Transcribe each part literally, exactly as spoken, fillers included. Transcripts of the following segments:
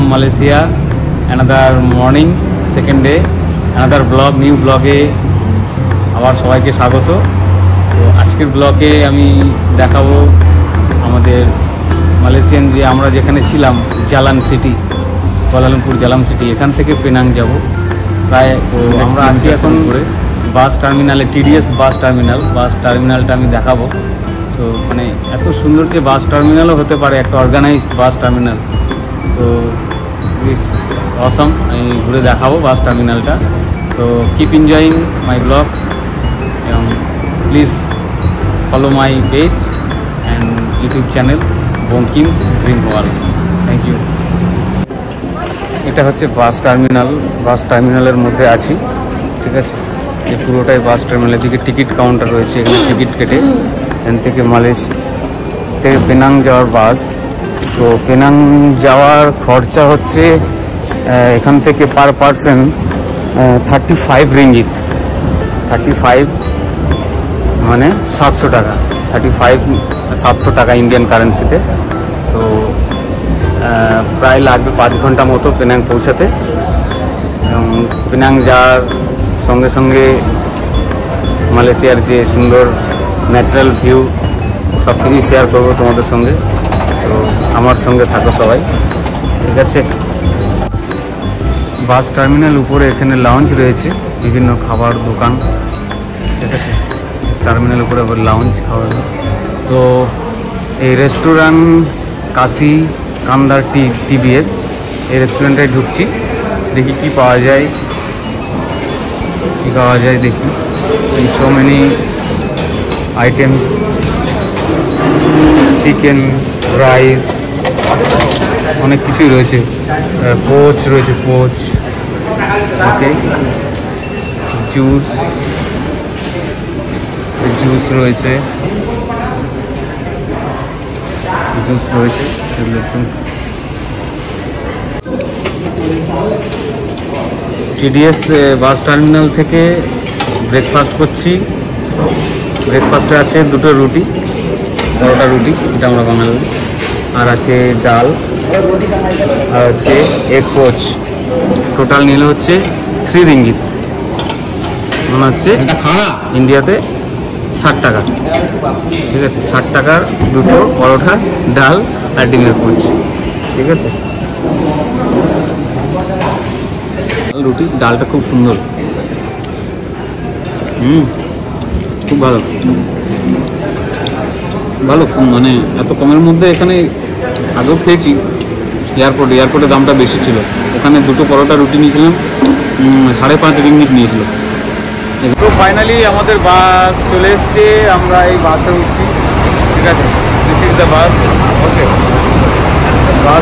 Malaysia. Another morning, second day, another vlog, new vlog-এ আবার সবাইকে স্বাগত। তো আজকের ব্লগে আমি দেখাবো আমাদের মালয়েশিয়ান যে আমরা যেখানে ছিলাম Jalan City, Kuala Lumpur Jalan City, এখান থেকে পেনাং যাব প্রায়। তো আমরা আছি এখন করে বাস টার্মিনালে, টিডিএস বাস টার্মিনাল, বাস টার্মিনালটা আমি দেখাবো। তো মানে এত সুন্দর যে বাস টার্মিনালও হতে পারে, একটা অর্গানাইজড বাস টার্মিনাল। তো অসম, আমি ঘুরে দেখাবো বাস টার্মিনালটা। তো কিপ এনজয়িং মাই ব্লগ এবং please follow my page and YouTube channel Bankim's dream world. Thank you. এটা হচ্ছে বাস টার্মিনাল, বাস টার্মিনালের মধ্যে আছি, ঠিক আছে। এই পুরোটাই বাস টার্মিনালের দিকে টিকিট কাউন্টার রয়েছে, এখানে টিকিট কেটে এখান থেকে মালয়েশিয়া থেকে পেনাং যাওয়ার বাস। তো পেনাং যাওয়ার খরচা হচ্ছে এখান থেকে per person thirty five ringgit, thirty five মানে সাতশো টাকা, থার্টি ফাইভ সাতশো টাকা ইন্ডিয়ান কারেন্সিতে। তো প্রায় লাগবে পাঁচ ঘন্টা মতো পেনাং পৌঁছাতে। এবং পেনাং যাওয়ার সঙ্গে সঙ্গে মালয়েশিয়ার যে সুন্দর ন্যাচারাল ভিউ সব কিছুই শেয়ার করবো তোমাদের সঙ্গে। তো আমার সঙ্গে থাকো সবাই, ঠিক আছে। বাস টার্মিনাল উপরে এখানে লাউঞ্জ রয়েছে, বিভিন্ন খাবার দোকান, ঠিক আছে। টার্মিনাল উপরে আবার লাউঞ্জ খাওয়ার। তো এই রেস্টুরেন্ট কাশি কান্দার টি টিবিএস, এই রেস্টুরেন্টে ঢুকছি, দেখি কি পাওয়া যায়, কি পাওয়া যায় দেখি। So many items, chicken, rice, অনেক কিছুই রয়েছে। পোচ রয়েছে, পোচ, ওকে, জুস, জুস রয়েছে, জুস রয়েছে টিডিএস বাস টার্মিনাল থেকে ব্রেকফাস্ট করছি। ব্রেকফাস্টে আছে দুটো রুটি, পরোটা রুটি, এটা আমরা বানালাম, আর আছে ডাল, আর হচ্ছে এগ পোচ। টোটাল নিলে হচ্ছে থ্রি রিঙ্গিত, মনে হচ্ছে ইন্ডিয়াতে ষাট টাকা, ঠিক আছে। ষাট টাকার দুটো পরোটা, ডাল আর ডিমের পোচ, ঠিক আছে। রুটি, ডালটা খুব সুন্দর, হুম, খুব ভালো ভালো মানে এত কমের মধ্যে। এখানে আগেও খেয়েছি এয়ারপোর্টে, এয়ারপোর্টের দামটা বেশি ছিল। ওখানে দুটো পরোটা রুটি নিয়েছিলাম, সাড়ে পাঁচ রিঙ্গিত নিয়েছিল। তো ফাইনালি আমাদের বাস চলে এসছে, আমরা এই বাসে উঠছি, ঠিক আছে। This is the bus, okay. Bus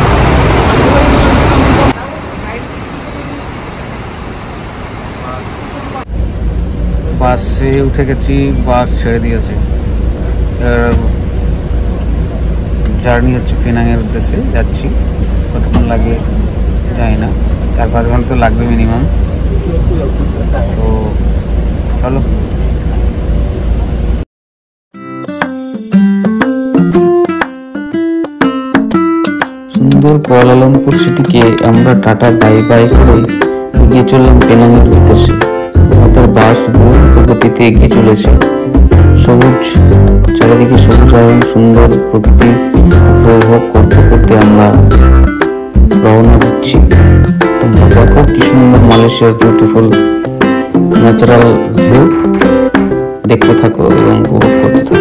বাসে উঠে গেছি, বাস ছেড়ে দিয়েছে। জার্নি হচ্ছে পেনাংয়ের উদ্দেশ্যে যাচ্ছি। কতক্ষণ লাগে জানি না, চার পাঁচ ঘন্টা তো লাগবে মিনিমাম। তো চলো। সুন্দর কুয়ালালামপুর সিটিকে আমরা টাটা বাই বাই করে এগিয়ে চললাম পেনাংয়ের উদ্দেশ্যে। আমাদের বাস দ্রুত গতিতে এগিয়ে চলেছে। সবুজ চারিদিকে সবুজ এবং সুন্দর প্রকৃতি উপভোগ করতে করতে আমরা রওনা দিচ্ছি। তোমরা দেখো কি সুন্দর মালয়েশিয়ার বিউটিফুল ন্যাচারাল ভিউ, দেখতে থাকো এবং উপভোগ করতে থাকো।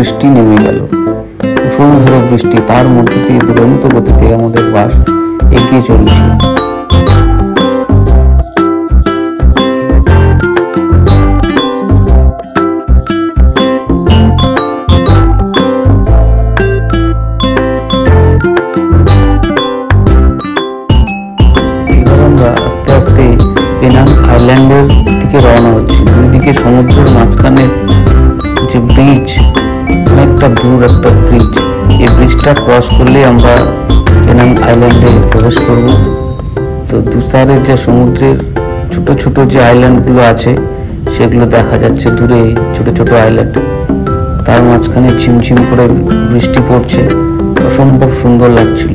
বৃষ্টি নেমে গেল, মুষলধারে বৃষ্টি, তার মধ্যে দিয়ে দুরন্ত গতিতে আমাদের বাস এগিয়ে চলছিল। আস্তে আস্তে পেনাং আইল্যান্ডের দিকে রওনা হচ্ছি। দুই দিকে সমুদ্রের মাঝখানে যে ব্রিজ, অনেকটা দূর একটা ব্রিজ, এই ব্রিজটা ক্রস করলে আমরা পেনাং আইল্যান্ডে প্রবেশ করব। তো দুসারের যে সমুদ্রের ছোট ছোট যে আইল্যান্ডগুলো আছে সেগুলো দেখা যাচ্ছে দূরে, ছোট ছোট আইল্যান্ড, তার মাঝখানে ঝিমঝিম করে বৃষ্টি পড়ছে, অসম্ভব সুন্দর লাগছিল।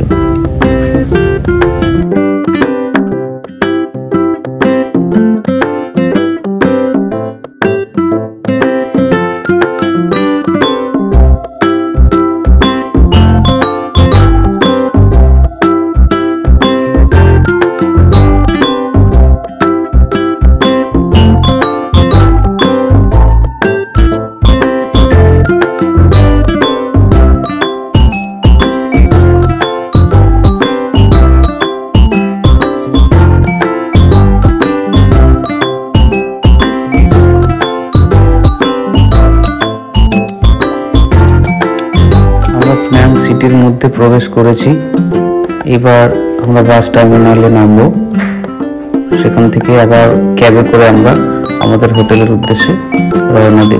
সিটির মধ্যে প্রবেশ করেছি। এবার আমরা বাস টার্মিনালে নামবো, সেখান থেকে আবার ক্যাবে করে আমরা আমাদের হোটেলের উদ্দেশ্যে রওনা দেব।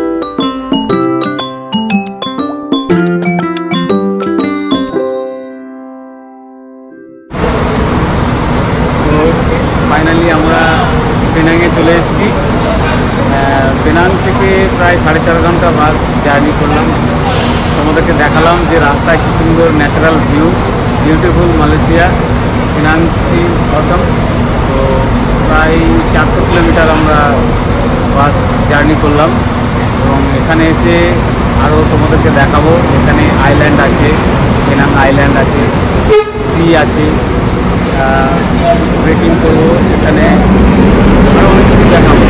ফাইনালি আমরা পেনাংয়ে চলে এসেছি। পেনাং থেকে প্রায় সাড়ে চার ঘন্টা বাস জার্নি করলাম। তোমাদেরকে দেখালাম যে রাস্তায় কি সুন্দর natural view, beautiful Malaysia, Penang city awesome. তো প্রায় চারশো কিলোমিটার আমরা বাস জার্নি করলাম এবং এখানে এসে আরও তোমাদেরকে দেখাবো। এখানে আইল্যান্ড আছে, পেনাং আইল্যান্ড আছে, সি আছে, ট্রেকিং করবো, এখানে আরও অনেক কিছু দেখাবো।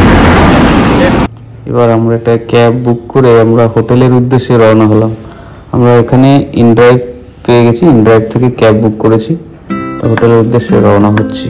এবার আমরা একটা ক্যাব বুক করে আমরা হোটেলের উদ্দেশ্যে রওনা হলাম। আমরা এখানে ইনড্রাইভ পেয়ে গেছি, ইনড্রাইভ থেকে ক্যাব বুক করেছি, হোটেলের উদ্দেশ্যে রওনা হচ্ছি।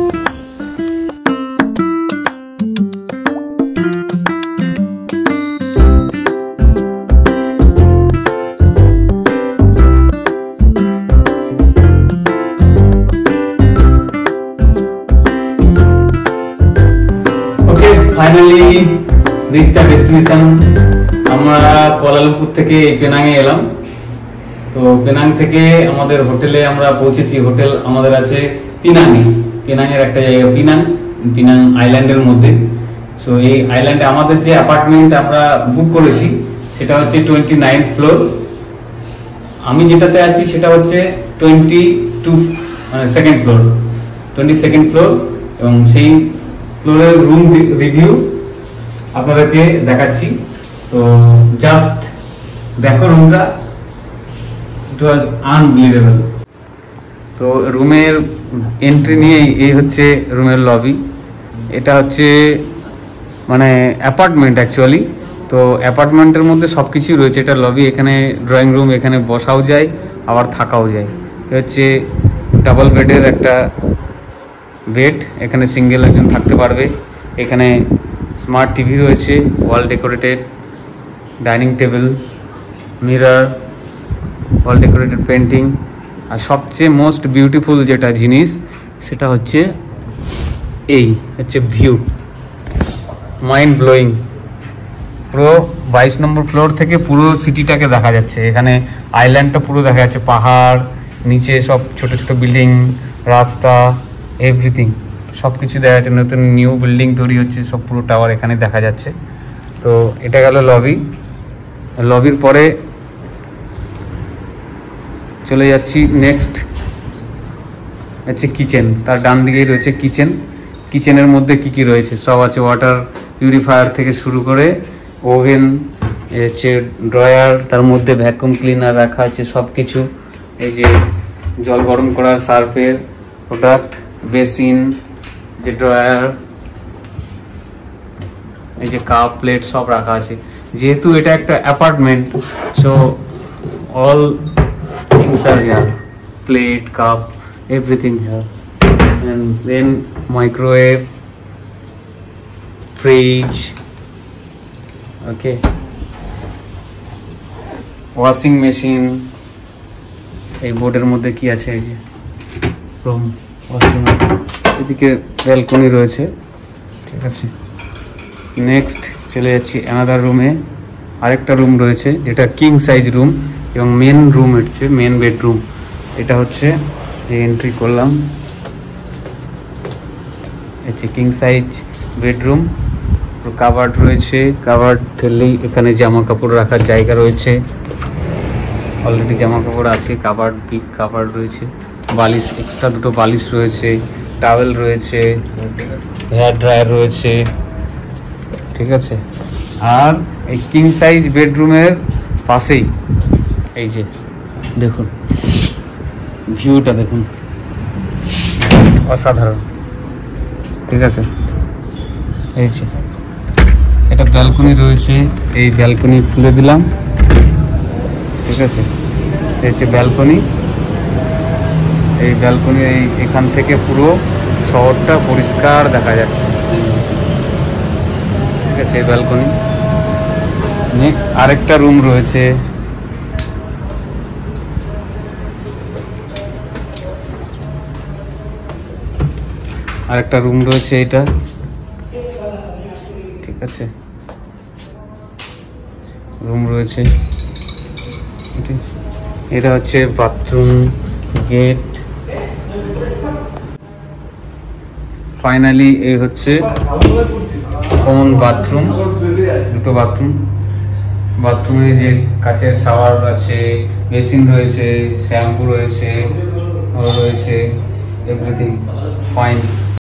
Okay, finally reach the destination. আমরা কুয়ালালামপুর থেকে পেনাংয়ে এলাম। তো পেনাং থেকে আমাদের হোটেলে আমরা পৌঁছেছি। হোটেল আমাদের আছে পিনাংয়ে, পেনাংয়ের একটা জায়গা পিনাং, পিনাং আইল্যান্ডের মধ্যে। সো এই আইল্যান্ডে আমাদের যে অ্যাপার্টমেন্ট আমরা বুক করেছি সেটা হচ্ছে টোয়েন্টি নাইন ফ্লোর। আমি যেটাতে আছি সেটা হচ্ছে টোয়েন্টি টু মানে second floor, twenty second floor. এবং সেই ফ্লোরের রুম রিভিউ আপনাদেরকে দেখাচ্ছি। তো জাস্ট দেখো রুমটা, ইট ওয়াজ আনবিলিভেবল। তো রুমের এন্ট্রি নিয়েই এই হচ্ছে রুমের লবি। এটা হচ্ছে মানে অ্যাপার্টমেন্ট অ্যাকচুয়ালি। তো অ্যাপার্টমেন্টের মধ্যে সব কিছুই রয়েছে। এটা লবি, এখানে ড্রয়িং রুম, এখানে বসাও যায় আবার থাকাও যায়। এ হচ্ছে ডাবল বেডের একটা বেড, এখানে সিঙ্গেল একজন থাকতে পারবে। এখানে স্মার্ট টিভি রয়েছে, wall decorated dining table, mirror, wall decorated painting. আর সবচেয়ে মোস্ট বিউটিফুল যেটা জিনিস সেটা হচ্ছে এই হচ্ছে ভিউ, মাইন্ড ব্লোয়িং। পুরো বাইশ নম্বর ফ্লোর থেকে পুরো সিটিটাকে দেখা যাচ্ছে। এখানে আইল্যান্ডটা পুরো দেখা যাচ্ছে, পাহাড়, নিচে সব ছোট ছোট বিল্ডিং, রাস্তা, এভরিথিং সব কিছু দেখা যাচ্ছে। নতুন নিউ বিল্ডিং তৈরি হচ্ছে, সব পুরো টাওয়ার এখানে দেখা যাচ্ছে। তো এটা গেল লবি। লবির পরে চলে যাচ্ছি নেক্সট হচ্ছে কিচেন। তার ডান দিকেই রয়েছে কিচেন। কিচেনের মধ্যে কি কি রয়েছে সব আছে, ওয়াটার পিউরিফায়ার থেকে শুরু করে ওভেন, হচ্ছে ড্রয়ার, তার মধ্যে ভ্যাকুয়াম ক্লিনার রাখা আছে সব কিছু। এই যে জল গরম করার সার্ফের প্রোডাক্ট, বেসিন, যে ড্রয়ার, এই যে কাপ প্লেট সব রাখা আছে, যেহেতু এটা একটা apartment, so all things are here, plate, cup, everything here. And then microwave, fridge, okay, washing machine. এই বোর্ডের মধ্যে কি আছে, এই যে রুম ওয়াশিং, এদিকে ব্যালকনি রয়েছে, ঠিক আছে। নেক্সট চলে যাচ্ছি অ্যানাদার রুমে। আরেকটা রুম রয়েছে যেটা কিং সাইজ রুম এবং মেন রুম হচ্ছে মেন বেডরুম। এটা হচ্ছে এই এন্ট্রি করলাম, হচ্ছে কিং সাইজ বেডরুম। কাবার্ড রয়েছে, কাবার্ড ঠেললেই এখানে জামা কাপড় রাখার জায়গা রয়েছে, অলরেডি জামা কাপড় আছে। কাবার্ড, বিগ কাবার্ড রয়েছে, বালিশ, এক্সট্রা দুটো বালিশ রয়েছে, টাওয়েল রয়েছে, হেয়ার ড্রায়ার রয়েছে, ঠিক আছে। আর এই কিং সাইজ বেডরুমের পাশেই এই যে দেখুন ভিউটা, দেখুন অসাধারণ, ঠিক আছে। এই যে এটা ব্যালকনি রয়েছে, এই ব্যালকনি খুলে দিলাম, ঠিক আছে। এই হচ্ছে ব্যালকনি, এই ব্যালকনি এই এখান থেকে পুরো শহরটা পরিষ্কার দেখা যাচ্ছে, ঠিক আছে, এই ব্যালকনি। নেক্সট আরেকটা রুম রয়েছে, আরেকটা রুম রয়েছে এটা, ঠিক আছে, রুম রয়েছে। এটা হচ্ছে বাথরুম গেট। ফাইনালি এই হচ্ছে কমন বাথরুম, দুটো বাথরুম। বাথরুমে যে কাচের শাওয়ার আছে, বেসিন রয়েছে, শ্যাম্পু রয়েছে, রয়েছে এভরিথিং ফাইন।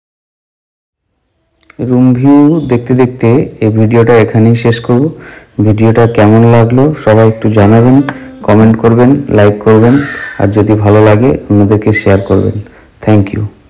রুম ভিউ দেখতে দেখতে এই ভিডিওটা এখানেই শেষ করব। ভিডিওটা কেমন লাগলো সবাই একটু জানাবেন, কমেন্ট করবেন, লাইক করবেন, আর যদি ভালো লাগে অন্যদেরকে শেয়ার করবেন। Thank you.